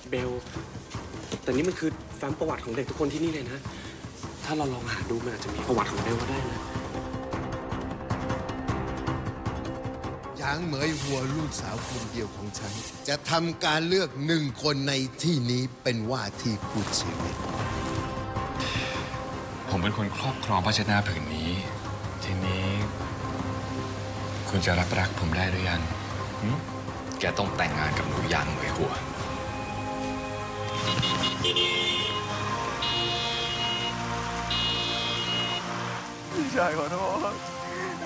เบลแต่นี่มันคือแฟ้มประวัติของเด็กทุกคนที่นี่เลยนะถ้าเราลองหาดูมันอาจจะมีประวัติของเบลก็ได้นะหยางเหมยหัวลูกสาวคนเดียวของฉันจะทำการเลือก1 คนในที่นี้เป็นว่าที่คู่ชีวิตผมเป็นคนครอบครองผ้าเช็ดหน้าผืนนี้ทีนี้คุณจะรับรักผมได้หรือยังแกต้องแต่งงานกับหนูหยางเหมยหัวพี่ชายขอโทษ